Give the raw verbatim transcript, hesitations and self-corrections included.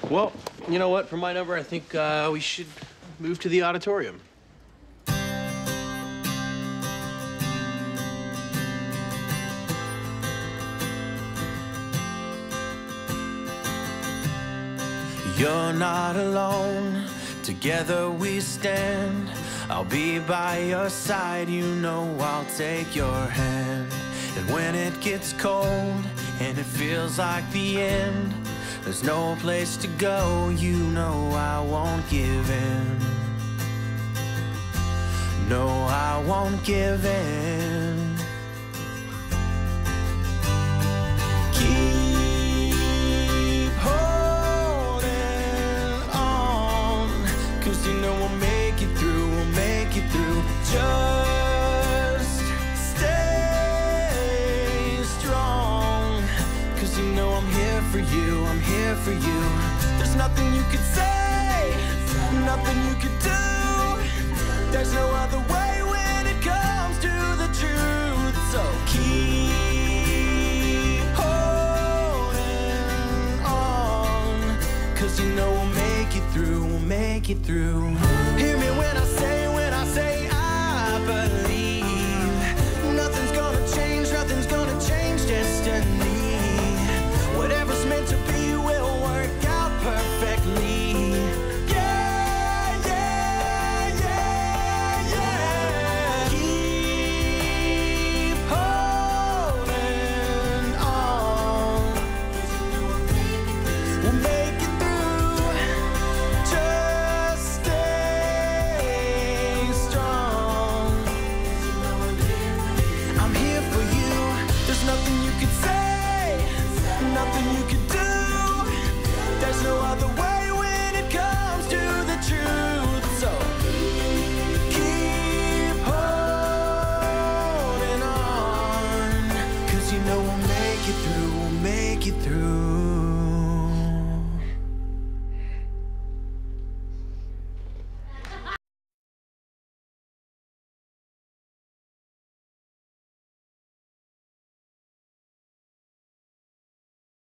Well, you know what? For my number, I think uh, we should move to the auditorium. You're not alone, together we stand. I'll be by your side, you know I'll take your hand. And when it gets cold and it feels like the end, there's no place to go, you know I won't give in. No, I won't give in. Keep holding on, 'cause you know we'll make it through, we'll make it through. Just stay strong, 'cause you know I'm here for you, I'm here for you. There's nothing you could say, nothing you could do. There's no other way when it comes to the truth. So keep holding on, 'cause you know we'll make it through, we'll make it through. Hear me when I say, when I say I believe.